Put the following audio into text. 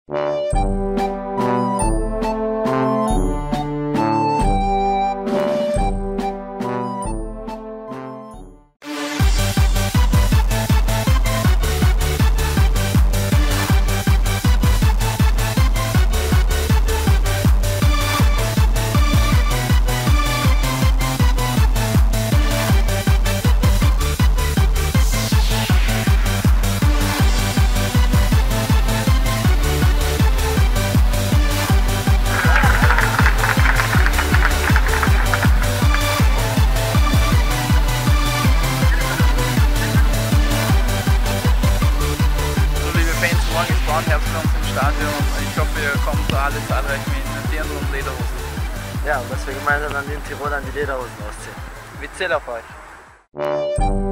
Herzlich willkommen im Stadion. Ich hoffe, ihr kommt alle zahlreich mit Dirndl und Lederhosen. Ja, und dass wir gemeinsam dann in Tirol an die Lederhosen ausziehen. Wir zählen auf euch.